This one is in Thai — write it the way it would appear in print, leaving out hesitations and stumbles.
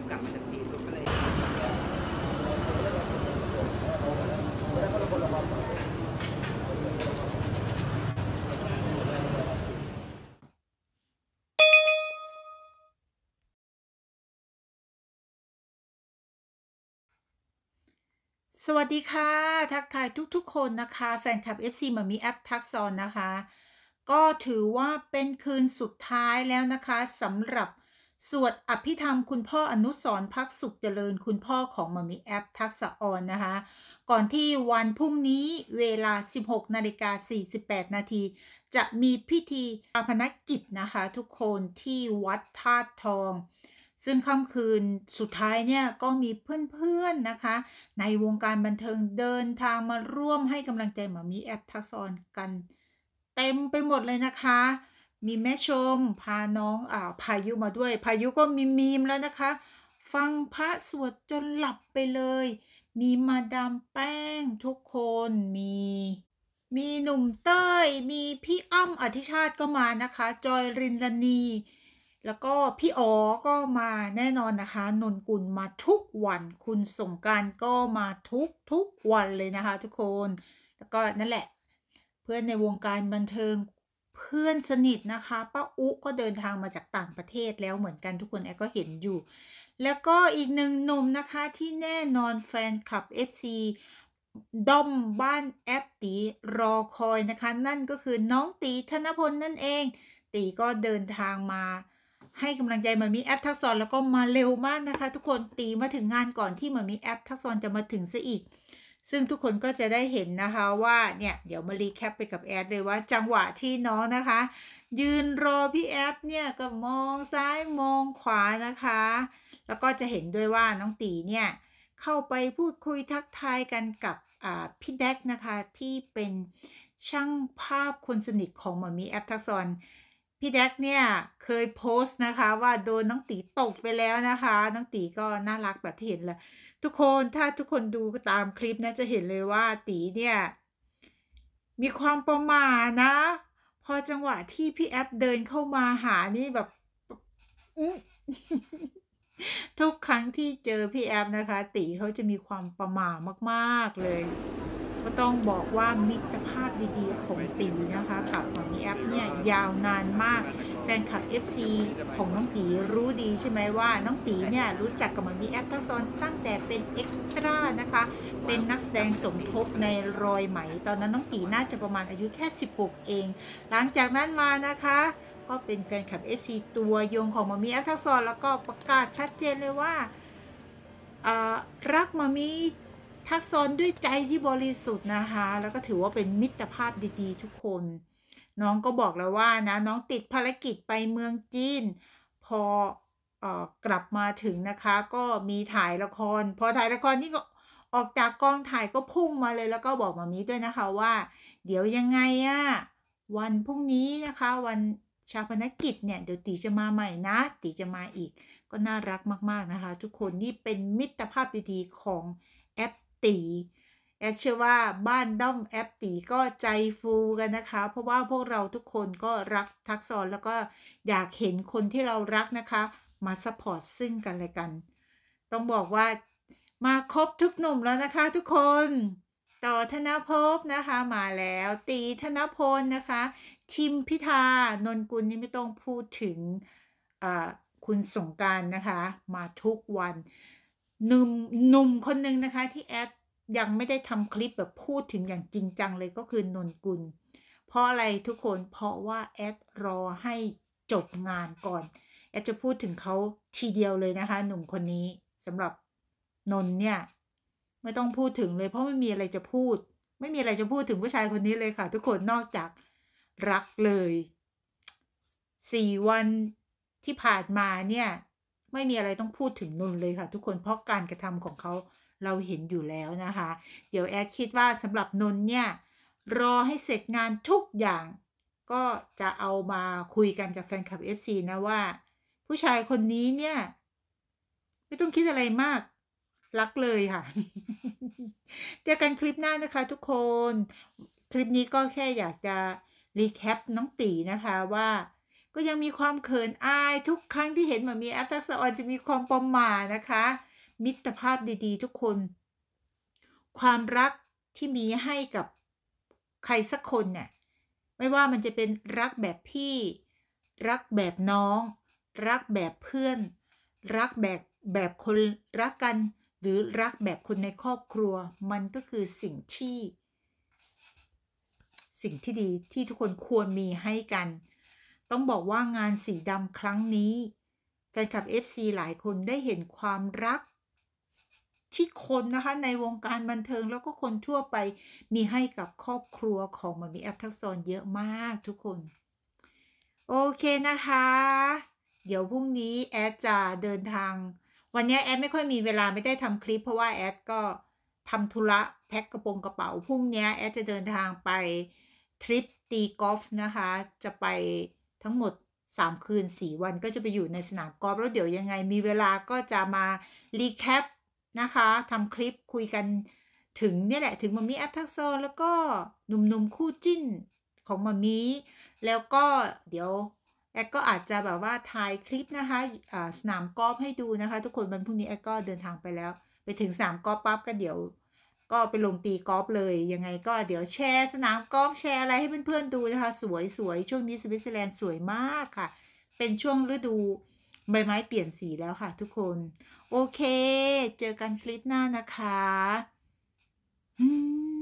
กลับมาจากจีนก็เลยสวัสดีค่ะทักทายทุกๆคนนะคะแฟนคลับ FC หม่ามีแอปทักษรนะคะก็ถือว่าเป็นคืนสุดท้ายแล้วนะคะสำหรับสวดอภิธรรมคุณพ่ออนุสรณ์ภักดิ์สุขเจริญคุณพ่อของหม่ามีแอปทักษรนะคะก่อนที่วันพรุ่งนี้เวลา 16:48 นาทีจะมีพิธีชาปนกิจนะคะทุกคนที่วัดธาตุทองซึ่งค่ำคืนสุดท้ายเนี่ยก็มีเพื่อนๆนะคะในวงการบันเทิงเดินทางมาร่วมให้กำลังใจหม่ามีแอปทักษรกันเต็มไปหมดเลยนะคะมีแม่ชมพาน้องพายุมาด้วยพายุก็มีมแล้วนะคะฟังพระสวดจนหลับไปเลยมีมาดามแป้งทุกคนมีหนุ่มเต้ยมีพี่อ้ำอธิชาติก็มานะคะจอยรินลานีแล้วก็พี่อ๋อก็มาแน่นอนนะคะนนกุลมาทุกวันคุณสงกรานต์ก็มาทุกวันเลยนะคะทุกคนแล้วก็นั่นแหละเพื่อนในวงการบันเทิงเพื่อนสนิทนะคะป้าอุ๊ก็เดินทางมาจากต่างประเทศแล้วเหมือนกันทุกคนแอก็เห็นอยู่แล้วก็อีกหนึ่งหนุ่มนะคะที่แน่นอนแฟนคลับ FC ด้อมบ้านแอปตีรอคอยนะคะนั่นก็คือน้องตีธนพลนั่นเองตีก็เดินทางมาให้กำลังใจหม่ามีแอปทักษรแล้วก็มาเร็วมากนะคะทุกคนตีมาถึงงานก่อนที่หม่ามีแอปทักษรจะมาถึงซะอีกซึ่งทุกคนก็จะได้เห็นนะคะว่าเนี่ยเดี๋ยวมารีแคปไปกับแอดเลยว่าจังหวะที่น้องนะคะยืนรอพี่แอปเนี่ยก็มองซ้ายมองขวานะคะแล้วก็จะเห็นด้วยว่าน้องตีเนี่ยเข้าไปพูดคุยทักทายกันกับพี่แดกนะคะที่เป็นช่างภาพคนสนิทของหม่ามีแอปทักษรพี่แดกเนี่ยเคยโพสต์นะคะว่าโดนน้องตีตกไปแล้วนะคะน้องตีก็น่ารักแบบที่เห็นเลยทุกคนถ้าทุกคนดูตามคลิปนะจะเห็นเลยว่าตีเนี่ยมีความประหม่านะพอจังหวะที่พี่แอปเดินเข้ามาหานี่แบบทุกครั้งที่เจอพี่แอปนะคะตีเขาจะมีความประหม่ามากๆเลยก็ต้องบอกว่ามิตรภาพดีๆของตีนะคะกับหม่ามีแอปเนี่ยยาวนานมากแฟนคลับ FC ของน้องตีรู้ดีใช่ไหมว่าน้องตีเนี่ยรู้จักกับหม่ามีแอปทักษรตั้งแต่เป็นเอ็กตร้านะคะเป็นนักแสดงสมทบในรอยไหมตอนนั้นน้องตีน่าจะประมาณอายุแค่16เองหลังจากนั้นมานะคะก็เป็นแฟนคลับ FC ตัวยงของหม่ามีแอปทักษรแล้วก็ประกาศชัดเจนเลยว่ารักหม่ามีทักษรด้วยใจที่บริสุทธิ์นะคะแล้วก็ถือว่าเป็นมิตรภาพดีๆทุกคนน้องก็บอกแล้วว่านะน้องติดภารกิจไปเมืองจีนพอกลับมาถึงนะคะก็มีถ่ายละครพอถ่ายละครนี่ก็ออกจากกองถ่ายก็พุ่งมาเลยแล้วก็บอกหม่ามีด้วยนะคะว่าเดี๋ยวยังไงวันพรุ่งนี้นะคะวันชาปนกิจเนี่ยเดี๋ยวตีจะมาใหม่นะตีจะมาอีกก็น่ารักมากๆนะคะทุกคนนี่เป็นมิตรภาพดีๆของแอปตีแอดเชื่อว่าบ้านด้อมแอปตีก็ใจฟูกันนะคะเพราะว่าพวกเราทุกคนก็รักทักษรแล้วก็อยากเห็นคนที่เรารักนะคะมาซัพพอร์ตซึ่งกันและกันต้องบอกว่ามาครบทุกหนุ่มแล้วนะคะทุกคนต่อธนภพนะคะมาแล้วตีธนพลนะคะทิมพิธานนกุลนี่ไม่ต้องพูดถึงคุณสงกรานต์นะคะมาทุกวันหนุ่มคนหนึ่งนะคะที่แอดยังไม่ได้ทำคลิปแบบพูดถึงอย่างจริงจังเลยก็คือนนกุลเพราะอะไรทุกคนเพราะว่าแอดรอให้จบงานก่อนแอดจะพูดถึงเขาทีเดียวเลยนะคะหนุ่มคนนี้สำหรับนนเนี่ยไม่ต้องพูดถึงเลยเพราะไม่มีอะไรจะพูดไม่มีอะไรจะพูดถึงผู้ชายคนนี้เลยค่ะทุกคนนอกจากรักเลย4 วันที่ผ่านมาเนี่ยไม่มีอะไรต้องพูดถึงนนเลยค่ะทุกคนเพราะการกระทำของเขาเราเห็นอยู่แล้วนะคะเดี๋ยวแอดคิดว่าสำหรับนนเนี่ยรอให้เสร็จงานทุกอย่างก็จะเอามาคุยกันกับแฟนคลับ FC นะว่าผู้ชายคนนี้เนี่ยไม่ต้องคิดอะไรมากรักเลยค่ะ เจอกันคลิปหน้านะคะทุกคนคลิปนี้ก็แค่อยากจะรีแคปน้องตีนะคะว่าก็ยังมีความเขินอายทุกครั้งที่เห็นหม่ามีแอปทักษะออนจะมีความประหม่านะคะมิตรภาพดีๆทุกคนความรักที่มีให้กับใครสักคนเนี่ยไม่ว่ามันจะเป็นรักแบบพี่รักแบบน้องรักแบบเพื่อนรักแบบคนรักกันหรือรักแบบคนในครอบครัวมันก็คือสิ่งที่ดีที่ทุกคนควรมีให้กันต้องบอกว่างานสีดำครั้งนี้แฟนคลับ FC หลายคนได้เห็นความรักที่คนนะคะในวงการบันเทิงแล้วก็คนทั่วไปมีให้กับครอบครัวของหม่ามีแอปทักษรเยอะมากทุกคนโอเคนะคะเดี๋ยวพรุ่งนี้แอดจะเดินทางวันนี้แอดไม่ค่อยมีเวลาไม่ได้ทำคลิปเพราะว่าแอดก็ทำธุระแพ็คกระเป๋าพรุ่งนี้แอดจะเดินทางไปทริปตีกอล์ฟนะคะจะไปทั้งหมด3คืน4วันก็จะไปอยู่ในสนามกอล์ฟแล้วเดี๋ยวยังไงมีเวลาก็จะมารีแคปนะคะทำคลิปคุยกันถึงเนี่ยแหละถึงหม่ามีแอปทักษรแล้วก็หนุ่มๆคู่จิ้นของหม่ามีแล้วก็เดี๋ยวแอดก็อาจจะแบบว่าถ่ายคลิปนะคะสนามกอล์ฟให้ดูนะคะทุกคนวันพรุ่งนี้แอดก็เดินทางไปแล้วไปถึงสนามกอล์ฟปั๊บก็เดี๋ยวก็ไปลงตีกอล์ฟเลยยังไงก็เดี๋ยวแชร์สนามกอล์ฟแชร์อะไรให้เพื่อนๆดูนะคะสวยๆช่วงนี้สวิตเซอร์แลนด์สวยมากค่ะเป็นช่วงฤดูใบไม้เปลี่ยนสีแล้วค่ะทุกคนโอเคเจอกันคลิปหน้านะคะ